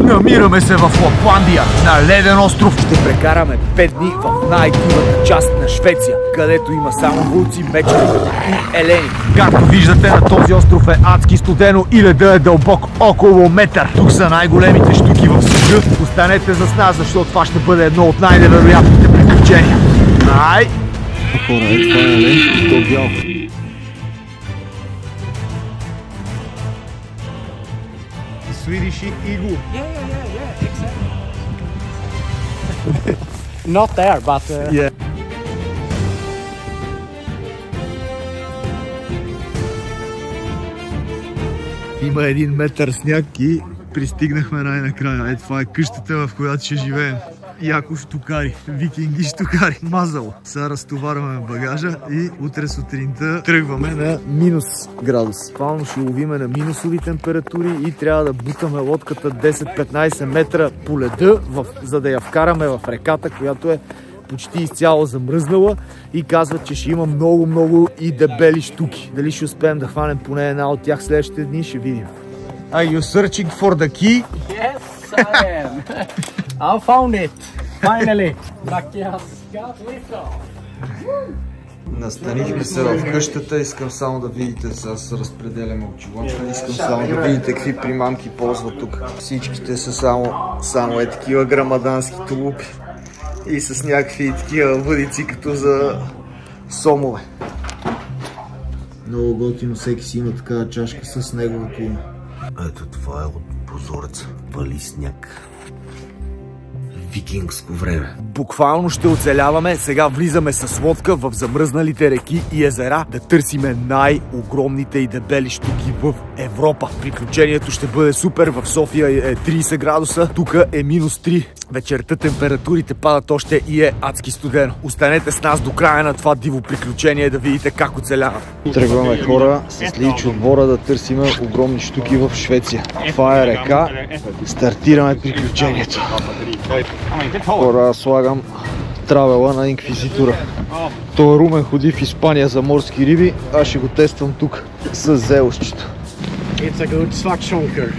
Намираме се в Лапландия, на леден остров. Ще прекараме 5 дни в най-дивата част на Швеция, където има само вулци, мечки и елени. Както виждате, на този остров е адски студено и ледът е дълбок около метър. Тук са най-големите щуки в света. Останете с нас, защото това ще бъде едно от най-невероятните приключения. Хора, е това е елен, то бял. Swedish eagle. Yeah, exactly. Not there, but Yeah. Има 1 метър сняг и пристигнахме най-накрая. Това е къщата, в която ще живеем. Яко штукари, викинги штукари. Мазало. Сега разтоварваме багажа и утре сутринта тръгваме на минус градус. Пълно ще ловиме на минусови температури и трябва да бутаме лодката 10-15 метра по леда, за да я вкараме в реката, която е почти изцяло замръзнала и казват, че ще има много и дебели щуки. Дали ще успеем да хванем поне една от тях следващите дни, ще видим. Are you searching for the key? yes, I am. I found it. Finally. Lucky has got liftoff. Настанихме се в къщата, искам само да видите, сега се разпределяме очилата, искам само да видите какви примамки ползват тук. Всичките са само е такива грамадански тулупи и с някакви такива въдици като за сомове. Много готино, всеки си има такава чашка с неговото име. Ето това е от прозореца, вали сняг. Викингско време. Буквално ще оцеляваме. Сега влизаме с лодка в замръзналите реки и езера да търсиме най-огромните и дебели щуки в Европа. Приключението ще бъде супер. В София е 30 градуса, тук е минус 3. Вечерта температурите падат още и е адски студено. Останете с нас до края на това диво приключение да видите как оцеляваме. Тръгваме, хора, с Лич отбора да търсиме огромни щуки в Швеция. Това е река. Стартираме приключението. Хора, слагам травела на инквизитора. Той Румен ходи в Испания за морски риби, аз ще го тествам тук с зелосчето. It's a good Svartshonker.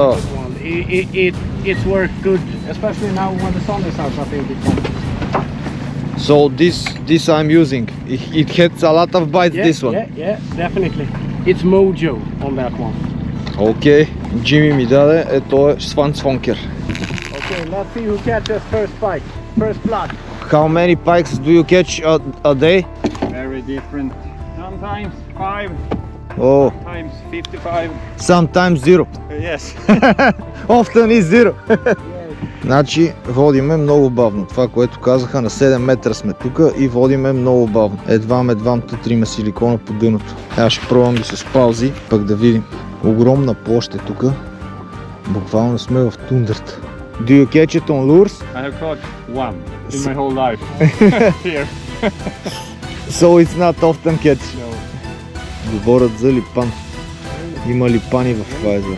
It's worked good, especially now when the sun is out. I think it can. So this I'm using. It has a lot of bites. Yeah, this one. Yeah, definitely. It's Mojo on that one. Okay. Джими ми даде, ето е Svartshonker. Okay, let's see who catches first pike. First blood. How many pikes do you catch a day? Very different. Sometimes 5, Oh, sometimes 55. sometimes 0. Yes. Often is 0. Значи водиме много бавно. Това, което казаха, на 7 метра сме тук и водиме много бавно. Едвам трима силикона по дъното. Аз ще пробвам да с паузи, пък да видим. Огромна площ е тук. Буквално сме в тундрата. Do you catch it on lures? I have caught one in my whole life. Here. So it's not often catch. No. Говорят за липан. Има липани в това езеро.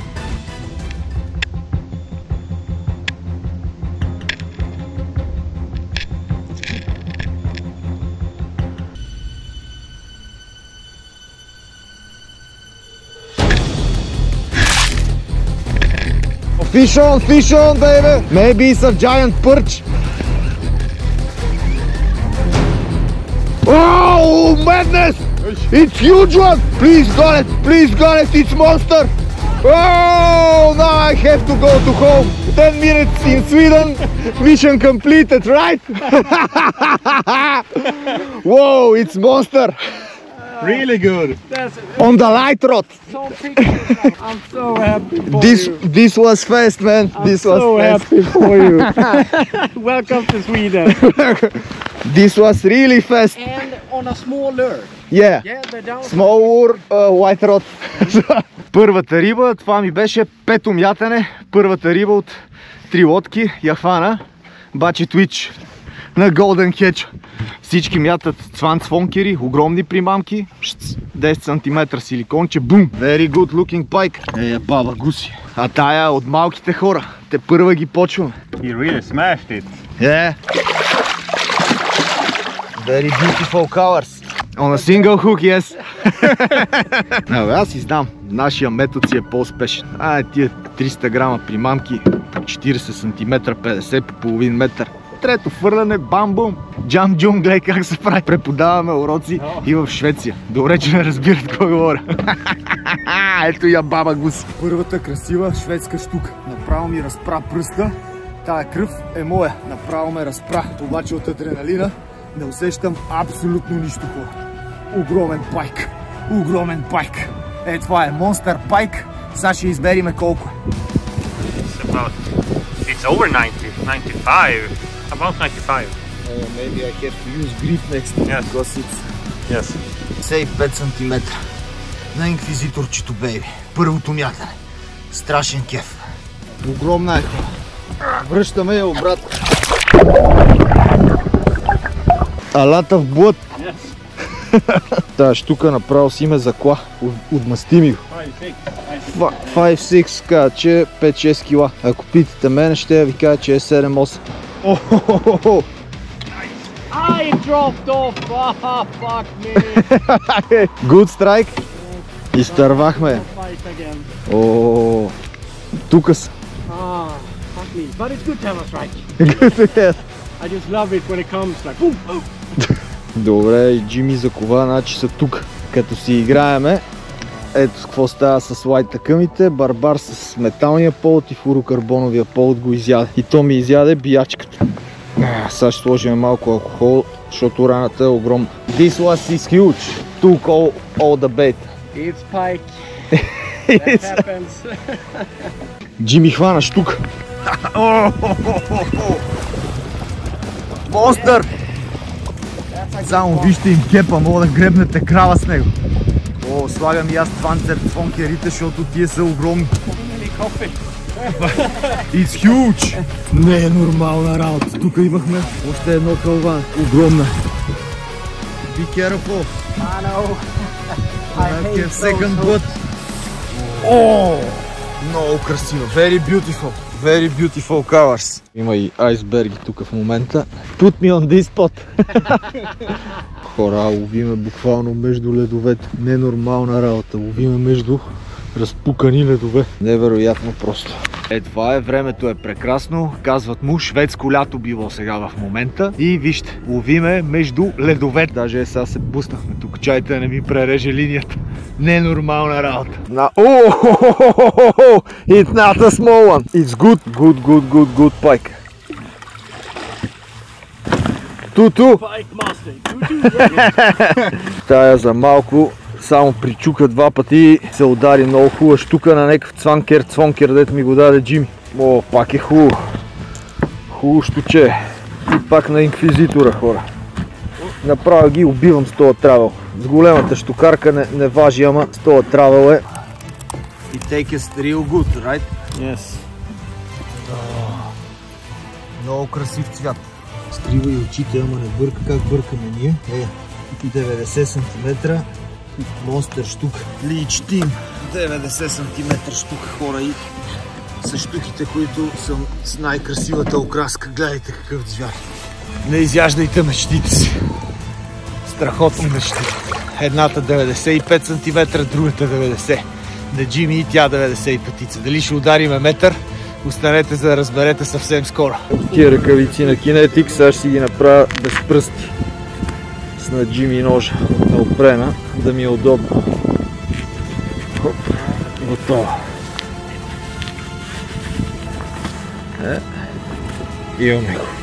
Fish on, baby! Maybe it's a giant perch. Oh, madness! It's huge one! Please got it, it's monster! Oh, now I have to go to home. 10 minutes in Sweden, mission completed, right? Whoa, it's monster! Really good. On the light rod. So pictures. I'm so happy for you. This was fast, man. This was so fast. happy for you. Welcome to Sweden. This was really fast. And on a small lure. Yeah. Yeah, the down. Small lure, white rod. Първата риба, това ми беше пето мятане. Първата риба от 3 лодки. Я хвана. Бачи Twitch на Golden Catch. Всички мятат Svartshonker, огромни примамки. 10 см силиконче. Бум! Very good looking pike. Баба гуси. А тая от малките хора. Те първа ги почваме. He really smashed it. Yeah. Very beautiful colors. On a single hook, yes. Аз си знам, нашия метод си е по-успешен. Тия 300 грама примамки, 40 см, 50 по половин метър. Трето фърляне, бам-бум, джам-джум, гледай как се прави. Преподаваме уроци и в Швеция. Добре, че не разбират какво говоря. Ето я баба гуси. Първата красива шведска штука. Направо ми разпра пръста. Тая кръв е моя. Направо ме разпра. Обаче от адреналина не усещам абсолютно нищо по. Огромен пайк. Огромен пайк. Това е Monster Pike. Сега ще избериме колко е. It's over 90, 95. About 95. Maybe I have to use grip next time. Yes. Because it's... Yes. 5 см на инквизиторчето, бейби. Първото мятане. Страшен кеф. Огромна е. Връщаме я обратно. Алата в блъд. Тая штука направо си ме закла. Отмъсти ми го. 5-6 каза, че 5-6 кила. Ако питате мен, ще я ви кажа, че е 7-8. I dropped off! Oh, fuck me! Good strike. Изтървахме. Тука са. Fuck me. But it's good to have a strike. Good. I just love it when it comes like boom, boom. Добре, и Джими закова, значи са тук. Като си играеме, ето с какво става с лайт тъкъмите. Барбар с металния полот и флуорокарбоновия полот го изяде. И то ми изяде биячката. Сега ще сложим малко алкохол, защото раната е огромна. This was is huge. Took all the bait. It's pike. That happens. Джими хвана штука. Монстър! Само вижте им кепа, мога да гребнете крава с него. Слагам и аз цванкерите, защото тия са огромни. It's huge! Не е нормална работа. Тук имахме още едно кълван. Огромна. Be careful. I know. I have second blood. Много красиво. Very beautiful. Very beautiful colors. Има и айсберги тук в момента. Put me on this spot. Хора, ловиме буквално между ледовете. Ненормална работа. Ловиме между разпукани ледове. Невероятно просто. Това е, времето е прекрасно. Казват му, шведско лято било сега в момента. И вижте, ловиме между ледовете. Даже сега се буснахме тук. Чайте, не ми пререже линията. Ненормална работа. It's not a small one. It's good pike. Туту. Pike master. Тая за малко само причука два пъти и се удари много хубава штука на някакъв цвонкер, дето ми го даде Джими. Пак е хубаво. Хубаво штуче. И пак на инквизитора, хора. Направо ги убивам с този травел. С големата штукарка не важи, ама с този травел е. It takes real good, right? Yes. Много красив цвят. Скрива и очите, ама не бърка как бъркаме ние. 90 см. Монстър штука. Лич тим. 90 см штука, хора, и са штуките, които са с най-красивата окраска. Гледайте какъв звяр. Не изяждайте мечтите си. Страхотни мечти. Едната 95 см, другата 90. На Джими и тя 95. Дали ще удариме метър? Останете за да разберете съвсем скоро. Тия ръкавици на Kinetic, сега ще си ги направя без пръсти. С на Джими ножа от неопрена, да ми е удобно. Хоп, готово. Имаме го.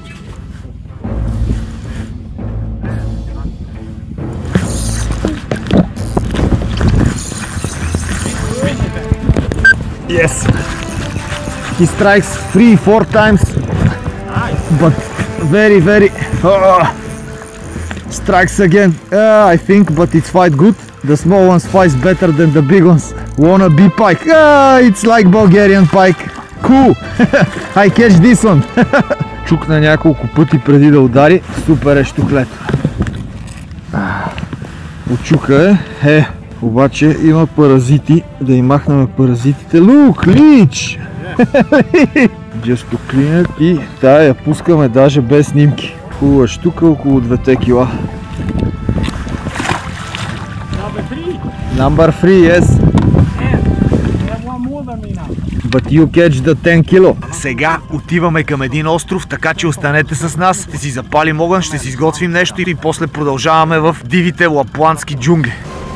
Yes! He strikes 3-4 times, but very strikes again. I think, but it's fight good. The small ones fight better than the big ones. Wanna be pike? It's like Bulgarian pike. Cool. I catch this one. Чукна няколко пъти преди да удари. Супер е штуклето. Очука е. Обаче има паразити. Да им махнем паразитите. Look, leech! Just to clean it. И тая я пускаме даже без снимки. Хубава штука, около 2 кила. Number 3, yes. But you catch the 10 kilo. Сега отиваме към един остров, така че останете с нас. Ще си запалим огън, ще си изготвим нещо и после продължаваме в дивите лапландски джунгли.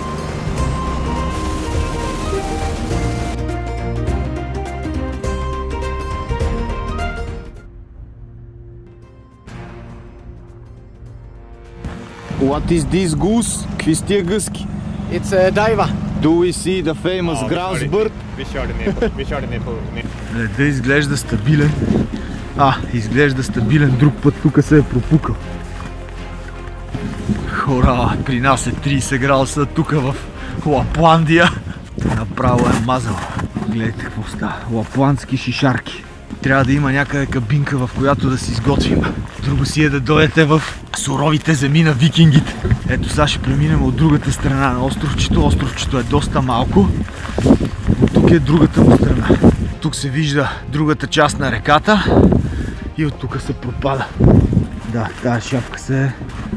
What is this goose? Какви са тия гъски? It's a diver. Do we see the famous grouse bird? Vi körde ner på... Леда изглежда стабилен. Изглежда стабилен. Друг път тук се е пропукал. Хора, при нас е 30 градуса, тук в Лапландия. Направо е мазал. Гледайте какво става. Лапландски шишарки. Трябва да има някъде кабинка, в която да си изготвим. Друго си е да дойдете в суровите земи на викингите. Ето сега ще преминем от другата страна на островчето. Островчето е доста малко. От тук е другата му страна. Тук се вижда другата част на реката и от тук се пропада. Да, тази шапка се...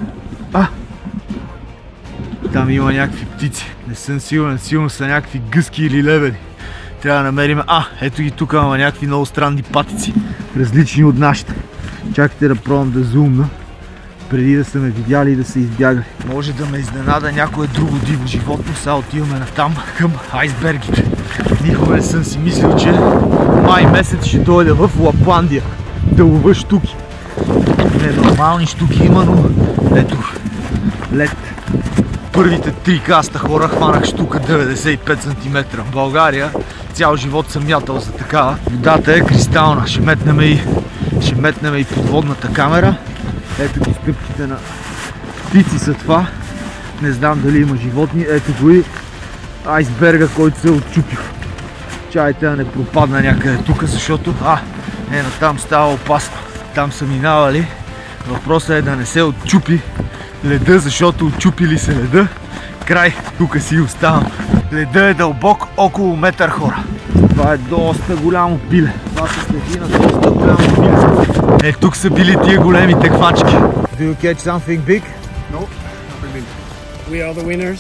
Там има някакви птици. Не съм сигурен, сигурно са някакви гъски или лебеди. Трябва да намерим... ето ги тук има някакви много странни патици. Различни от нашите. Чакайте да пробвам да зумна, преди да са ме видяли и да са избягали. Може да ме изненада някое друго диво животно. Сега отиваме натам към айсбергите. Никога не съм си мислил, че май месец ще дойда в Лапландия да лова щуки. Ненормални щуки има, но ето лед. Първите 3 каста хора хванах щука 95 см. В България цял живот съм мятал за такава. Водата е кристална. Ще метнем и подводната камера. Ето ги стъпките на птици са това. Не знам дали има животни. Ето го и айсберга, който се е отчупил. Чайте да не пропадна някъде тук, защото натам става опасно. Там са минавали. Въпросът е да не се отчупи леда, защото отчупили се леда. Край, тук си оставам. Леда е дълбок около метър, хора. Това е доста голямо пиле. Това се следи на доста голямо пиле. Тук са били тия големите хвачки. Do you catch something big? No, nothing big. We are the winners.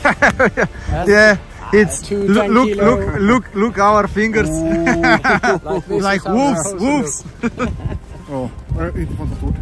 Yeah, it's look our fingers. Like wolves. Oh, inte fantastiskt.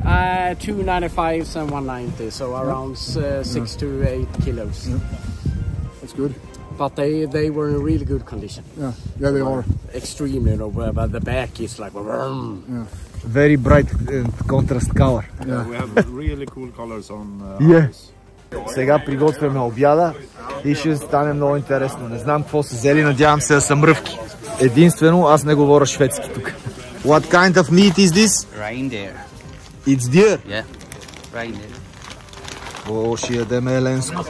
295 and 190, so around 6 to 8 kilos. Yeah. That's good. But they were in really good condition. Yeah, they are. Extremely, but the back is like... Yeah. Very bright contrast color. Yeah. We have really cool colors on Yeah. Сега приготвяме обяда и ще стане много интересно. Не знам какво са взели, надявам се да са мръвки. Единствено, аз не говоря шведски тук. What kind of meat is this? Reindeer. It's deer? Yeah, reindeer. О, ще ядем еленско.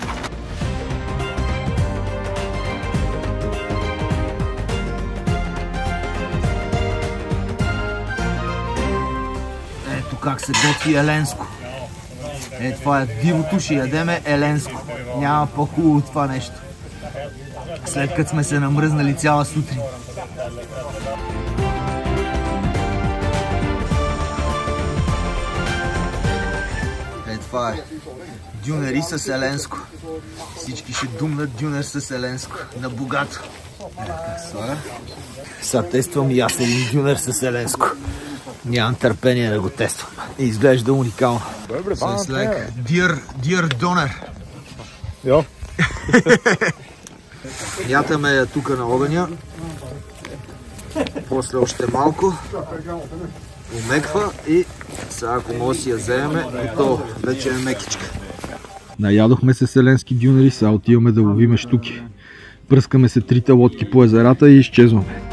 Ето как се готви еленско. Това е дивото, ще ядеме еленско. Няма по-хубаво от това нещо. След като сме се намръзнали цяла сутрин. Това е дюнери с еленско. Всички ще думнат дюнер с еленско. На богато. Сега тествам и аз един дюнер с еленско. Нямам търпение да го тествам. И изглежда уникално. So it's like deer doner. Ja. Мятаме я тук на огъня. После още малко. Умеква и сега ако може си я вземем, готово. Вече е мекичка. Наядохме се селенски дюнери, сега отиваме да ловиме щуки. Пръскаме се 3 лодки по езерата и изчезваме.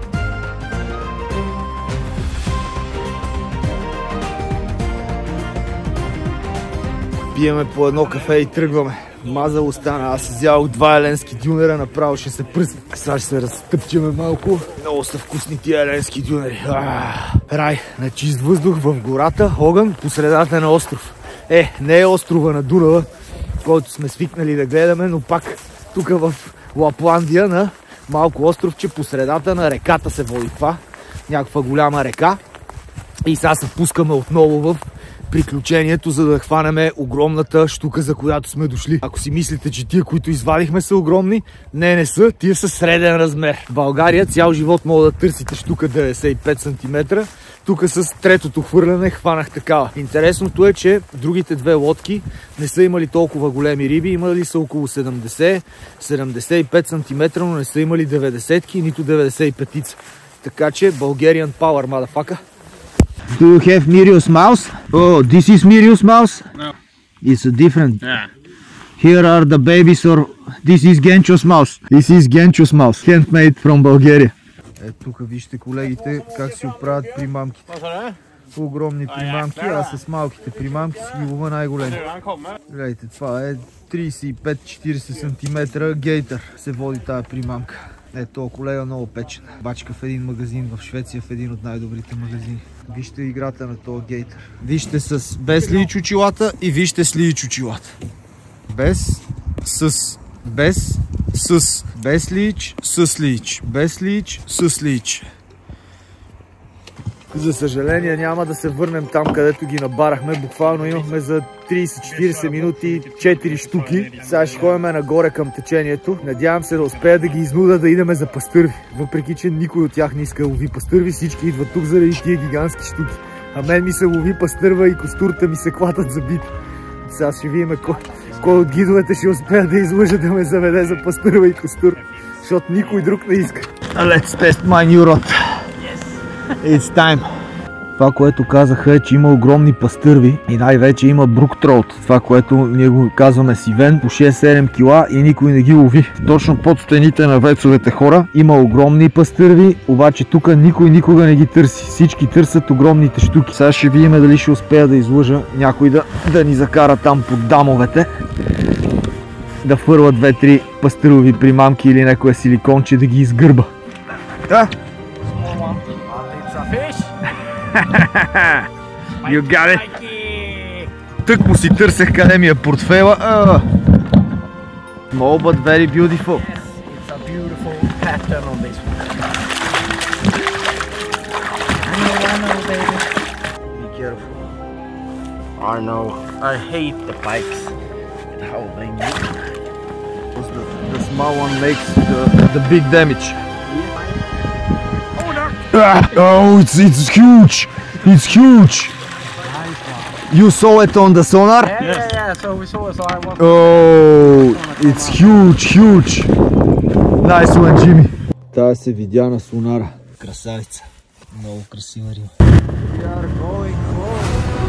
Пиеме по едно кафе и тръгваме. Мазало стана, аз изядох 2 еленски дюнера, направо ще се пръсна. Сега ще се разтъпчеме малко. Много са вкусни тия еленски дюнери. Рай, на чист въздух в гората, огън по средата на остров. Не е острова на Дунава, който сме свикнали да гледаме, но пак тук в Лапландия на малко островче по средата на реката се води това. Някаква голяма река. И сега се пускаме отново в приключението, за да хванеме огромната щука, за която сме дошли. Ако си мислите, че тия, които извадихме, са огромни, не са. Тия са среден размер. В България цял живот мога да търсите щука 95 см. Тук с третото хвърляне хванах такава. Интересното е, че другите две лодки не са имали толкова големи риби. Имали са около 70-75 см, но не са имали 90-ки, нито 95-ца. Така че Bulgarian Power, motherfucker. Do you have Mirius mouse? Oh, this is Mirius mouse? No. It's a different. Yeah. Here are the babies, or this is Genchos mouse. This is Genchos mouse, handmade from Bulgaria. Тук вижте колегите как си оправят примамките. Огромни примамки, а с малките примамки си ги лова най-големи. Гледайте, това е 35-40 см гейтър се води тая примамка. Ето, колега много печен. Бачка в един магазин в Швеция, в един от най-добрите магазини. Вижте играта на този гейтър. Вижте с без лич очилата и вижте с лич очилата. Без, с, без, с, без лич, с лич, без лич, с лич. За съжаление няма да се върнем там, където ги набарахме. Буквално имахме за 30-40 минути 4 штуки. Сега ще ходим нагоре към течението. Надявам се да успея да ги изнуда да идеме за пастърви. Въпреки че никой от тях не иска да лови пастърви, всички идват тук заради тия гигантски штуки. А мен ми се лови пастърва и костурта ми се клатат за бит. Сега ще видим кой от гидовете ще успея да излъжа да ме заведе за пастърва и костур. Защото никой друг не иска. Let's test my new rod. It's time. Това, което казаха е, че има огромни пастърви и най-вече има бруктроут. Това, което ние го казваме сивен, по 6-7 кила и никой не ги лови. Точно под стените на вецовете, хора, има огромни пастърви, обаче тук никой никога не ги търси. Всички търсят огромните щуки. Сега ще видим дали ще успея да излъжа някой да ни закара там под дамовете. Да фърва 2-3 пастърви примамки или някое силиконче да ги изгърба. Да! You got it! Тък му си търсех къде ми е портфела. Small but very beautiful. Yes, it's a beautiful pattern on this one. I know, baby. Be careful. I know. I hate the pikes. How they move. The small one makes the big damage. Oh, it's huge! It's huge! You saw it on the sonar? Yeah. So we saw it, so I was... Oh, it's huge! Nice one, Jimmy! Тая се видя на сонара. Красавица. Много красива риба. We are going home.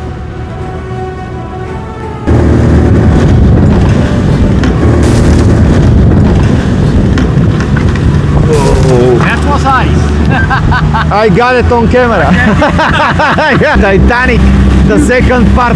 That was ice! I got it on camera. Titanic, the second part.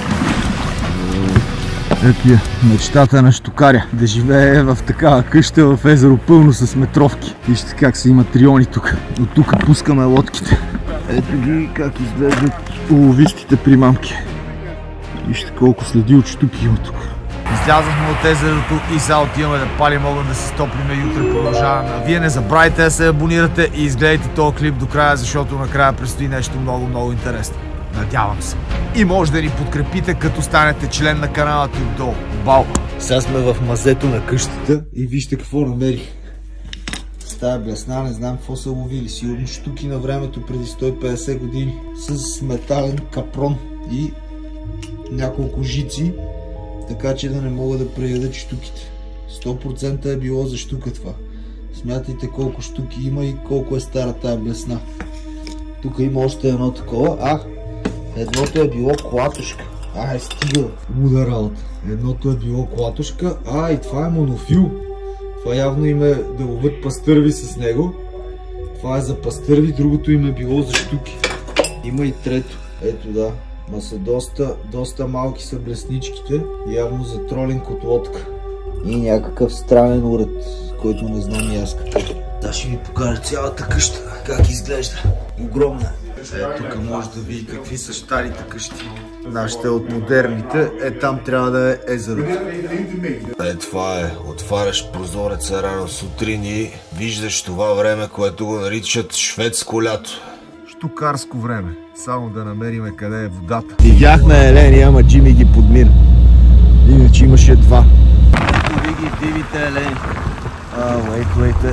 Ето я, мечтата на щукаря. Да живее в такава къща в езеро пълно с метровки. Вижте как се има триони тук. От тук пускаме лодките. Ето ги как изглеждат уловистите примамки. Вижте колко следи от щуки има тук. Излязахме от езерото и сега отиваме да палим огън, да се стоплиме, утре продължаваме. Вие не забравяйте да се абонирате и изгледайте този клип до края, защото накрая предстои нещо много интересно. Надявам се. И може да ни подкрепите, като станете член на канала тук долу. Бау! Сега сме в мазето на къщата и вижте какво намерих. С тая блесна не знам какво са ловили. Сигурно щуки на времето преди 150 години. С метален капрон и няколко жици, така че да не мога да преядат щуките. 100% е било за щука това. Смятайте колко щуки има и колко е стара тая блесна. Тук има още едно такова. Едното е било клатушка. Стига. Луда работа. Едното е било клатушка. И това е монофил. Това явно им е да ловят пастърви с него. Това е за пастърви, другото им е било за щуки. Има и трето. Ето да. Ма са доста малки са блесничките. Явно за тролинг от лодка. И някакъв странен уред, който не знам и аз какъв. Да, ще ви покажа цялата къща, как изглежда. Огромна. Тук може да види какви са старите къщи. Нашите от модерните, там трябва да е езерото. Това е. Отваряш прозореца рано сутрин и виждаш това време, което го наричат шведско лято. штукарско време. Само да намериме къде е водата. Видяхме Елени, ама Джими ги подмира. Иначе имаше два. Ето ви ги дивите Елени. Wait.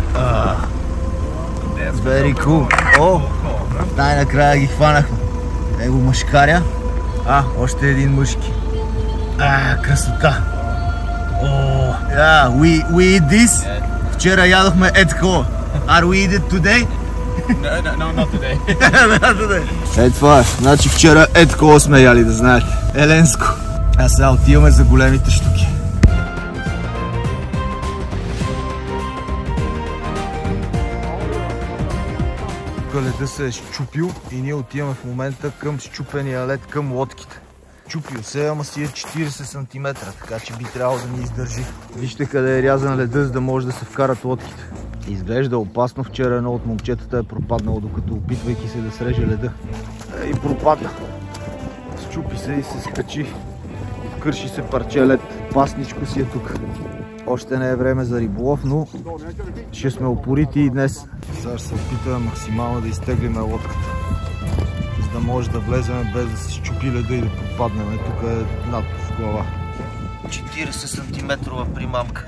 Very cool. О, най-накрая ги хванахме. Его мъжкаря. Още един мъжки. Красота. We eat this. Вчера ядохме такова. Are we eat it today? No, not today. Това е. Значи вчера такова сме яли, да знаете. Еленско. А сега отиваме за големите щуки. Тук леда се е счупил и ние отиваме в момента към счупения лед, към лодките. Чупил се, ама си е 40 см, така че би трябвало да ни издържи. Вижте къде е рязан леда, за да може да се вкарат лодките. Изглежда опасно. Вчера едно от момчетата е пропаднало, докато опитвайки се да среже леда. И пропадна. Счупи се и се скачи. Откърши се парче лед. Пасничко си е тук. Още не е време за риболов, но ще сме упорити и днес. Сега ще се опитаме максимално да изтеглим лодката, за да може да влезем без да се счупи леда и да попаднем. Тук е над глава. 40 см примамка.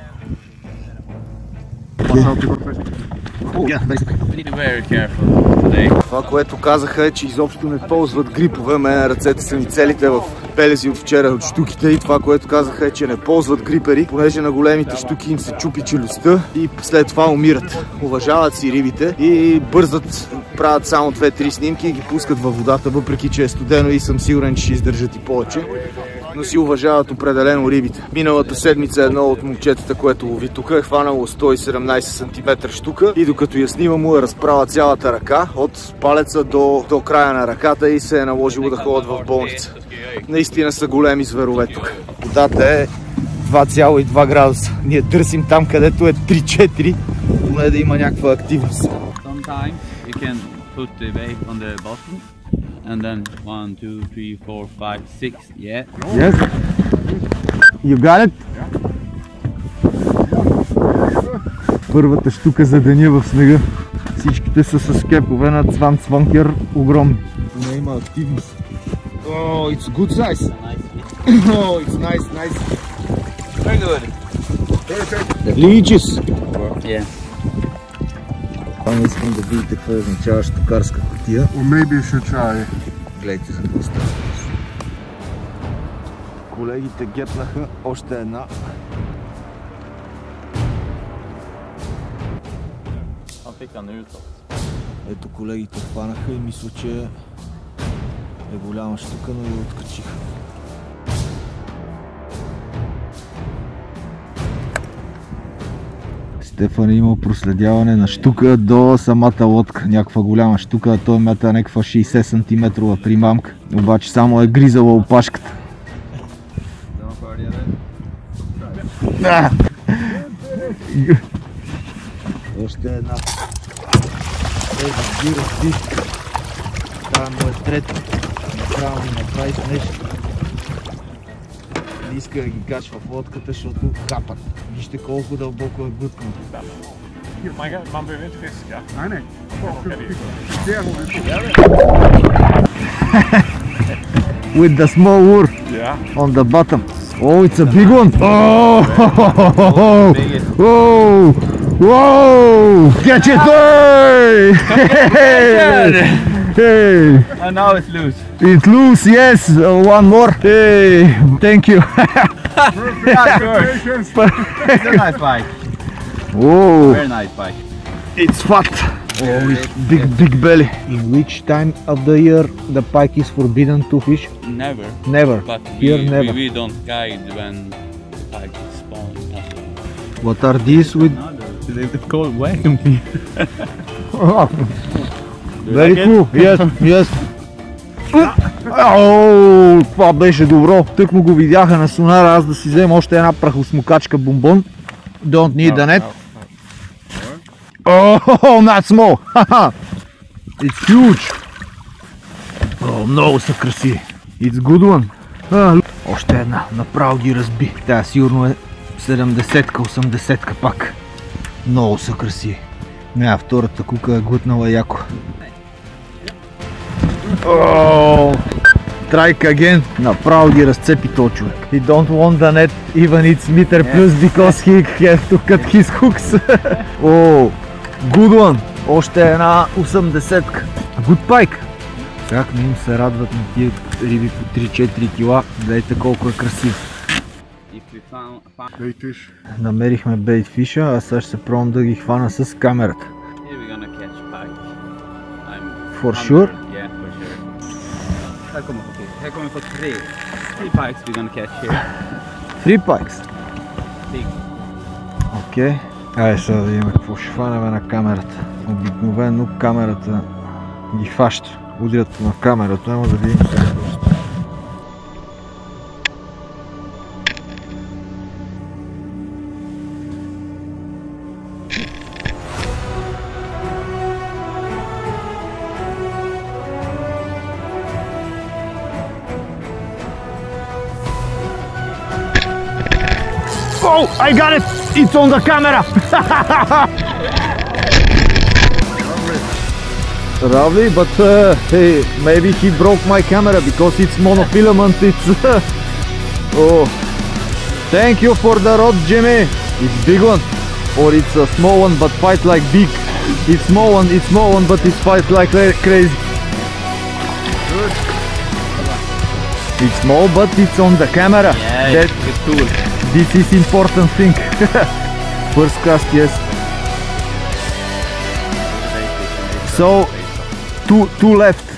Това, което казаха е, че изобщо не ползват грипове. Мене ръцете са ми целите в белези от вчера от щуките. И това, което казаха е, че не ползват грипери, понеже на големите щуки им се чупи челюстта и след това умират. Уважават си рибите и бързат, правят само 2-3 снимки и ги пускат във водата, въпреки че е студено и съм сигурен, че ще издържат и повече. Но си уважават определено рибите. Миналата седмица едно от момчетата, което лови тук, е хванало 117 см щука и докато я снима му е разправя цялата ръка от палеца до края на ръката и се е наложило да ходят в болница. Наистина са големи зверове тук. Водата е 2,2 градуса. Ние търсим там, където е 3-4, поне да има някаква активност. Sometimes you can put the bait on the bottom. And then 1, 2, 3, 4, 5, 6, yeah. Yes. You got it? Първата щука за деня в снега. Всичките са с кепове на цванкер, огромни. Поне има активност. Oh, it's good size. Oh, it's nice. Very good. Leeches. Yeah. Не искам да видите какво означава щукарска кутия. Or maybe you should try. Гледайте за какво става. Колегите гепнаха още една. Ето колегите хванаха и мисля, че е голяма щука, но я откачиха. Стефан е имал проследяване на щука до самата лодка. Някаква голяма щука, а той мята някаква 60 см примамка. Обаче само е гризала опашката. Още една. Това му е трета. Направо ми направиш нещо. Не иска да ги качва в лодката, защото капат. Вижте колко дълбоко е глъткнато. Man behöver inte fiska. Nej. With the small lure on the bottom. Oh, it's a big one! Oh! Whoa! Whoa! Catch it! Hey! And now it's loose. It's loose, yes! One more! Hey! Thank you! It's a nice bite. Whoa! Very nice bite. It's fat! Oh, it's big belly. In which time of the year the pike is forbidden to fish? Never. Never. But Here never. we don't guide when the pike is spawning. What are these with? It's called welcome to. Very cool. Yes. Оу, това беше добро. Тък му го видяха на сонара, аз да си взема още една прахосмокачка бомбон. Don't need the net. Oh, not small. It's huge. Много са красиви. It's good one. Още една. Направо ги разби. Тя сигурно е 70-ка, 80-ка пак. Много са красиви. Втората кука е глътнала яко. Strike again. Направо ги разцепи този човек. He don't want the net even it's meter plus because he have to cut his hooks. Good one. Още една 80-ка. Good pike. Как не им се радват на тия риби по 3-4 кила. Гледайте колко е красив. Baitfish. Намерихме бейтфиша, а сега ще се пробвам да ги хвана с камерата. For sure? Yeah, for sure. Här kommer vi få three pikes we're gonna catch here. 3 pikes? Big. Окей. Айде сега да видим какво ще хванем на камерата. Обикновено камерата ги хваща. Удрят на камерата, ама да видим сега. Oh, I got it! It's on the camera! Lovely, but hey, maybe he broke my camera because it's monofilament. It's oh, thank you for the rod, Jimmy. It's big one, or it's a small one but fight like big. It's small one, but it fight like crazy. It's small, but it's on the camera. Yeah, it's cool. This is important thing. First cast, yes. So, two left.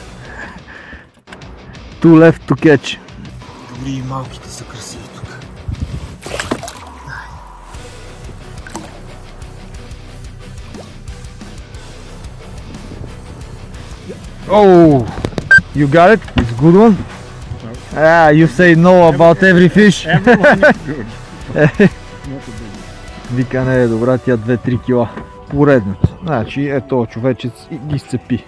Two left to catch. Дори и малките са красиви тук. Oh, you got it? It's a good one. Ah, you say no about every fish. Everyone is good. Вика не е добра, тя 2-3 кила. Поредната. Значи е този човечец и ги сцепи.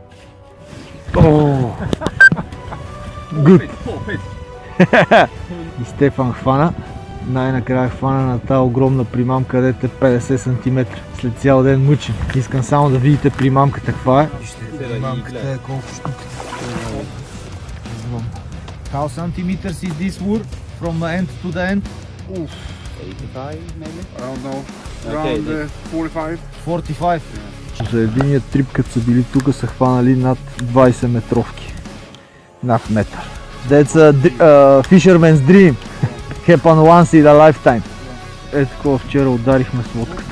Good. И Стефан хвана. Най-накрая хвана на тази огромна примамка, където е 50 см. След цял ден мъчим. Искам само да видите примамката каква е. Примамката е колко штуката. How centimeters is this wood from the end to the end? 85 maybe? I don't know. Around 45. 45? За единият трип, като са били тук, са хванали над 20 метровки. Над метър. That's a fisherman's dream. Happen once in a lifetime. Ето такова вчера ударихме с лодката.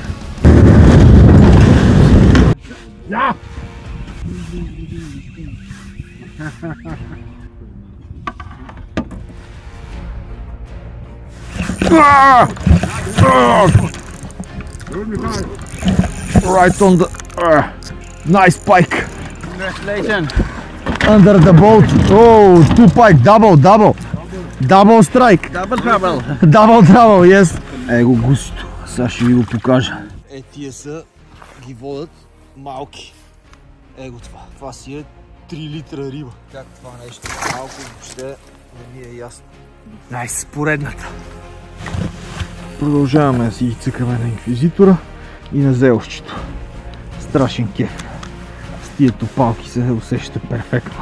Right on the nice pike. Congratulations! Under the boat. Oh, 2 pike, double strike. Double trouble! Double trouble, yes. Его гусито. Сега ще ви го покажа. Тия са, ги водят малки. Его това. Това си е 3 литра риба. Как това нещо малко въобще не ми е ясно. Найс, поредната. Продължаваме да си ги цъкаме на инквизитора и на зелщето. Страшен кеф. С тия топалки се усеща перфектно.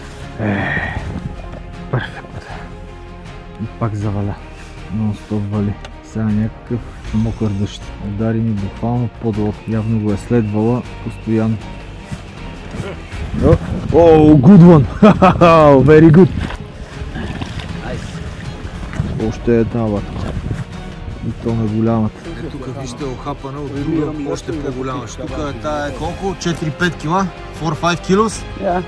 Перфект. И пак заваля. Нон-стоп вали. Сега някакъв мокър дъжд. Удари ми буквално под лодка. Явно го е следвала постоянно. Oh, good one! Very good! Още една латка. И то на голямата. Тук вижте охапана от друга, още по-голяма. Тук е тая колко? 4-5 кила? 4-5 kilos? Yeah.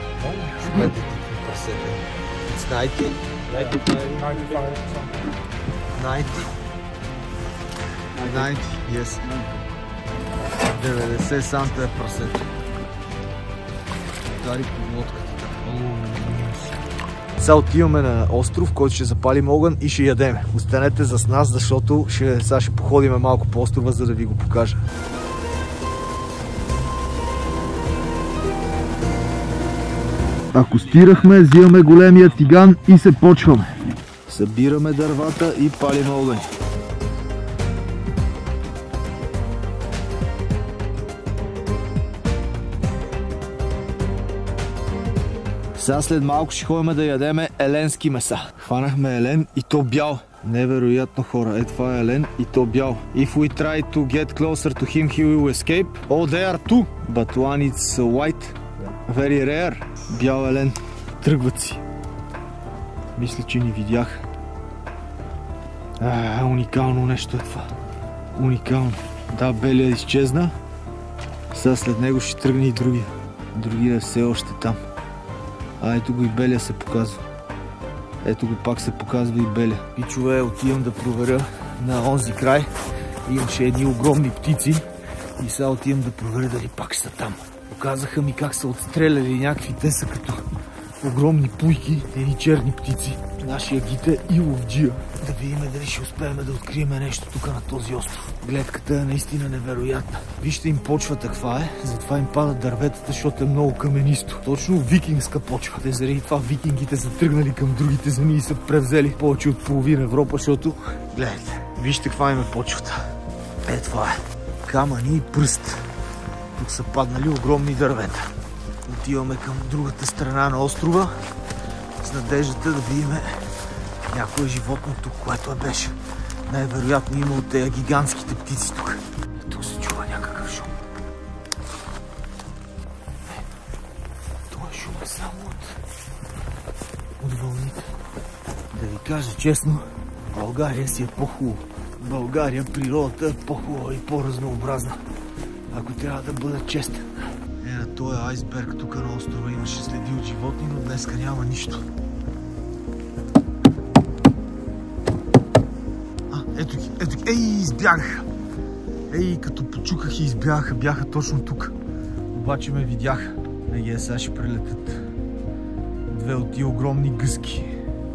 It's 90? 90? 90, yes. 90 санта е прасето. Удари по лодката. Сега отиваме на остров, който ще запалим огън и ще ядем. Останете с нас, защото сега ще походим малко по острова, за да ви го покажа. Акостирахме, взимаме големия тиган и се почваме. Събираме дървата и палим огън. Сега след малко ще ходим да ядеме еленски меса. Хванахме елен и то бял. Невероятно, хора. Е, това е елен и то бял. If we try to get closer to him, he will escape. Oh, they are two. But one is white. Very rare. Бял елен. Тръгват си. Мисля, че ни видях. Уникално нещо е това. Уникално. Да, белия изчезна. Сега след него ще тръгне и другия. Другия е все още там. Ето го и белия се показва. Ето го пак се показва и белия. Пичове, отивам да проверя на онзи край. Имаше едни огромни птици. И сега отивам да проверя дали пак са там. Показаха ми как са отстреляли някакви. Те са като огромни пуйки, едни черни птици. Нашия гите и ловджия. Да видим дали ще успеем да открием нещо тук на този остров. Гледката е наистина невероятна. Вижте им почвата каква е, затова им падат дърветата, защото е много каменисто. Точно викингска почва. Те заради това викингите са тръгнали към другите земи и са превзели повече от половина Европа, защото... Гледайте, вижте каква им е почвата. Е, това е. Камъни и пръст. Тук са паднали огромни дървета. Отиваме към другата страна на острова с надеждата да видим някое животно тук, което беше. Най-вероятно има от тези гигантските птици тук. Тук се чува някакъв шум. Това шум е само от вълните. Да ви кажа честно, България си е по-хубаво. В България природата е по-хубава и по-разнообразна. Ако трябва да бъда честен. На този айсберг тук на острова имаше следи от животни, но днеска няма нищо. Ето ги, ето ги. Ей, избягаха! Ей, като почуках и избягаха, бяха точно тук. Обаче ме видяха. Еге, сега ще прелетят две от тия огромни гъски.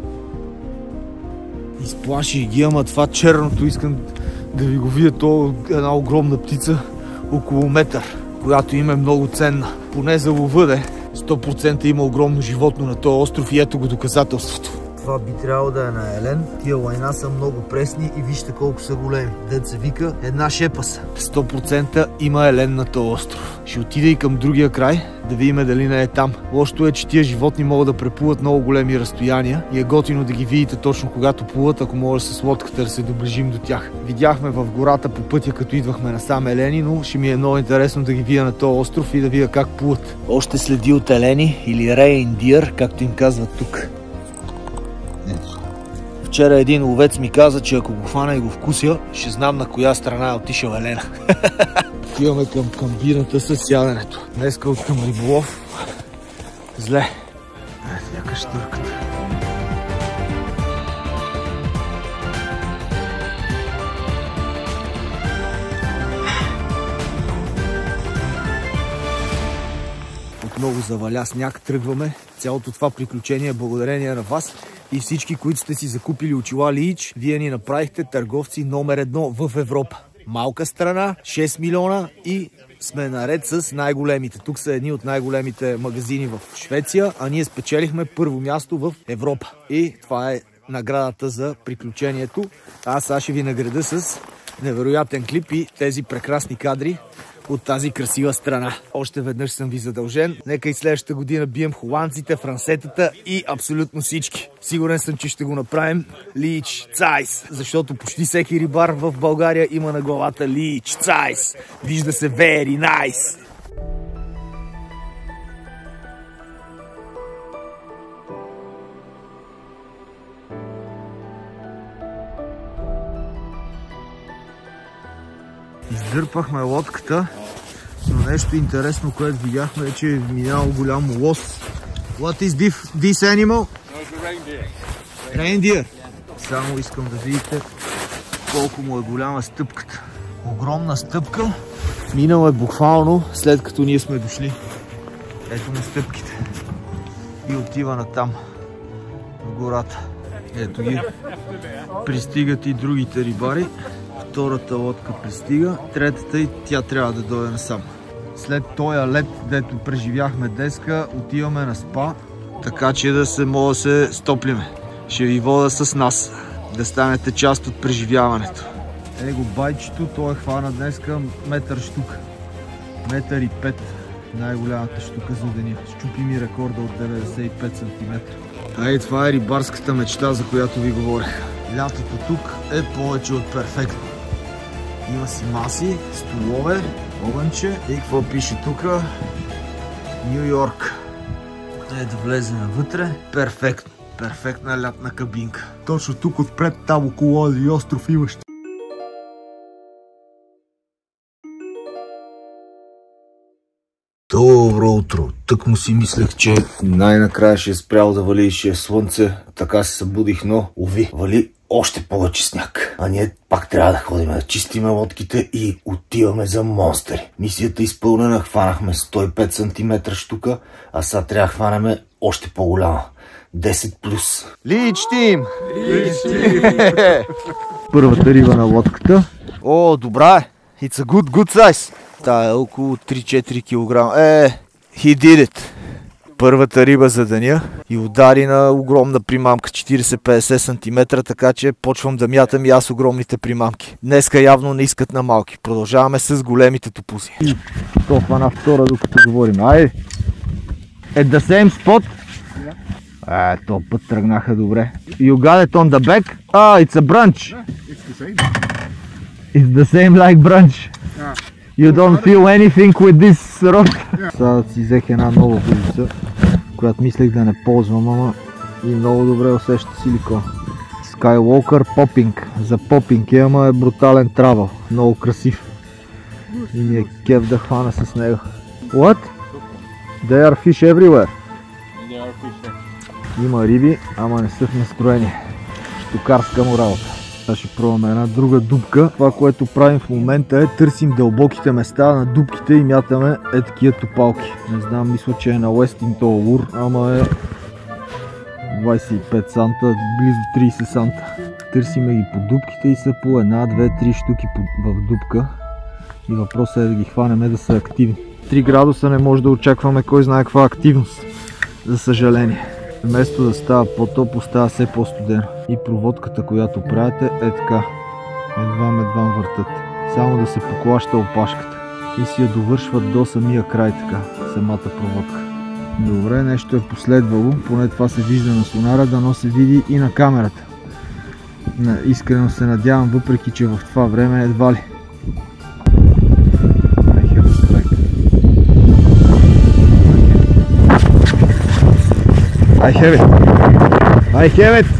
Изплаших ги, ама това черното искам да ви го видя. То е една огромна птица, около метър, която им е много ценна. Поне за лова де. 100% има огромно животно на този остров и ето го доказателството. Това би трябвало да е на елен. Тия лайна са много пресни и вижте колко са големи. Дет се вика една шепа са. 100% има елен на този остров. Ще отида и към другия край, да видим дали не е там. Лошото е, че тия животни могат да преплуват много големи разстояния и е готино да ги видите точно когато плуват, ако може с лодката да се доближим до тях. Видяхме в гората по пътя, като идвахме насам елени, но ще ми е много интересно да ги видя на този остров и да видя как плуват. Още следи от елени или reindeer, както им казват тук. Вчера един ловец ми каза, че ако го хвана и го вкуся, ще знам на коя страна е отишъл елена. Отиваме към камбината с яденето. Днеска от към риболов. Зле. Някакъв штърката. Отново заваля сняг, тръгваме. Цялото това приключение е благодарение на вас и всички, които сте си закупили очила Лиич. Вие ни направихте търговци номер 1 в Европа. Малка страна, 6 милиона и сме наред с най-големите. Тук са едни от най-големите магазини в Швеция, а ние спечелихме първо място в Европа. И това е наградата за приключението. Аз сега ще ви награда с невероятен клип и тези прекрасни кадри от тази красива страна. Още веднъж съм ви задължен. Нека и следващата година бием холандците, франсетата и абсолютно всички. Сигурен съм, че ще го направим Лиич Цайс, защото почти всеки рибар в България има на главата Лиич Цайс. Вижда се very nice. Издърпахме лодката, но нещо интересно, което видяхме е, че е минал голям лос. What is this animal? Reindeer. Само искам да видите колко му е голяма стъпката. Огромна стъпка. Минал е буквално след като ние сме дошли. Ето му стъпките. И отива натам, в гората. Ето ги. Пристигат и другите рибари. Втората лодка пристига, третата и тя трябва да дойде насам. След този лед, дето преживяхме днеска, отиваме на спа, така че да се може да се стоплиме. Ще ви вода с нас, да станете част от преживяването. Его байчето, той е хвана днеска метър штука. Метър и 5. Най-голямата щука за деня. Щупи ми рекорда от 95 см. Ай, това е рибарската мечта, за която ви говорех. Лятото тук е повече от перфектно. Има си маси, столове, огънче и какво пише тук? Ню Йорк. Да влезем вътре. Перфектно. Перфектна лятна кабинка. Точно тук отпред, там около този остров имаш. Добро утро. Тък му си мислех, че най-накрая ще е спрял да вали и ще е слънце. Така се събудих, но уви, вали още повече сняг. А ние пак трябва да ходим да чистиме лодките и отиваме за монстери. Мисията изпълнена, хванахме 105 см штука, а сега трябва да хванем още по-голяма. 10+. Личтим! Първата риба на лодката. О, добра е. It's a good size. Та е около 3-4 кг. He did it. Първата риба за деня и удари на огромна примамка, 40-50 см, така че почвам да мятам и аз огромните примамки. Днеска явно не искат на малки. Продължаваме с големите топузи. То хвана втора, докато говорим. Айде! At the same spot? То път тръгнаха добре. You got it on the back? It's a brunch. It's the same. It's the same like brunch. You don't feel anything with this rod? Сега си взех една нова вилица, която мислех да не ползвам, ама и много добре усеща силикон. Skywalker Popping. За попинг е, ама е брутален травъл. Много красив. И ми е кеф да хвана с него. What? There are fish everywhere. Има риби, ама не са в настроение. Штукарска му работа. Сега ще пробваме една друга дупка. Това, което правим в момента е търсим дълбоките места на дупките и мятаме такива топалки. Не знам, мисля, че е на Westing този лур, ама е 25 санта, близо 30 санта. Търсиме ги по дупките и са по 1, 2, 3 штуки в дупка. И въпросът е да ги хванем да са активни. 3 градуса не може да очакваме кой знае каква активност, за съжаление. Вместо да става по-топло, става все по-студено. И проводката, която правите, е така. Едвам въртат. Само да се поклаща опашката. И си я довършват до самия край така, самата проводка. Добре, нещо е последвало, поне това се вижда на сонара, дано се види и на камерата. Искрено се надявам, въпреки че в това време едва ли. I have it. I have it.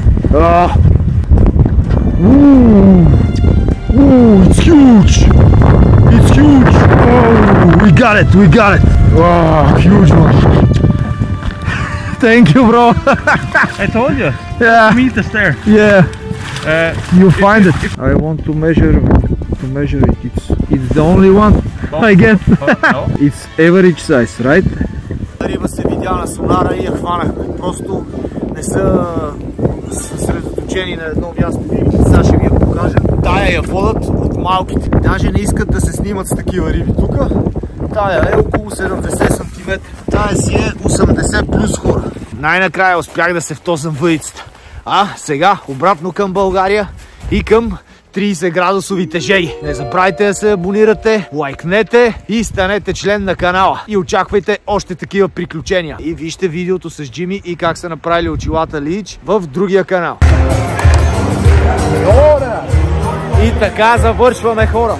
It's huge. It's huge. We got it. We got it. Huge one. Thank you, bro. I told you. Yeah. Meet us there. Yeah. You find it. I want to measure it. It's the only one, I guess. No. It's average size, right? Риба се видя на сонара и я хванахме. Просто не са съсредоточени на едно място. Сега ще ви я покажем. Тая я водят от малките. Даже не искат да се снимат с такива риби тук. Тая е около 70 см. Тая си е 80 плюс хора. Най-накрая успях да се втосам въдицата. Сега обратно към България и към 30 градусовите жеги. Не забравяйте да се абонирате, лайкнете и станете член на канала. И очаквайте още такива приключения. И вижте видеото с Джими и как са направили очилата Лич в другия канал. И така завършваме, хора.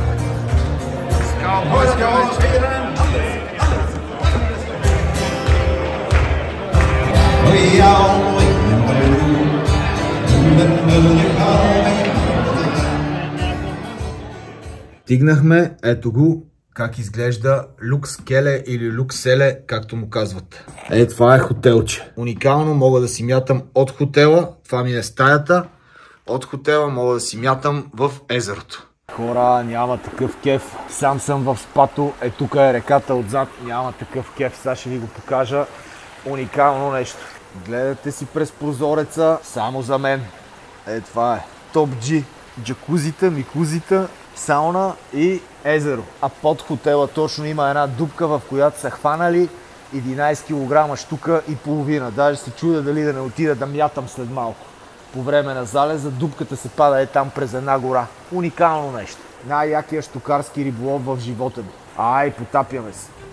Стигнахме, ето го, как изглежда Люкс Келе или Люкс Селе, както му казват. Това е хотелче. Уникално, мога да си мятам от хотела, това ми е стаята. От хотела мога да си мятам в езерото. Хора, няма такъв кеф. Сам съм в спато, тук е реката отзад, няма такъв кеф. Сега ще ви го покажа. Уникално нещо. Гледате си през прозореца, само за мен. Това е Топ G. Джакузита, микузита, сауна и езеро. А под хотела точно има една дупка, в която са хванали 11 кг штука и половина. Даже се чудя дали да не отида да мятам след малко. По време на залеза дупката се пада там през една гора. Уникално нещо. Най-якия штукарски риболов в живота ми. Потапяме се.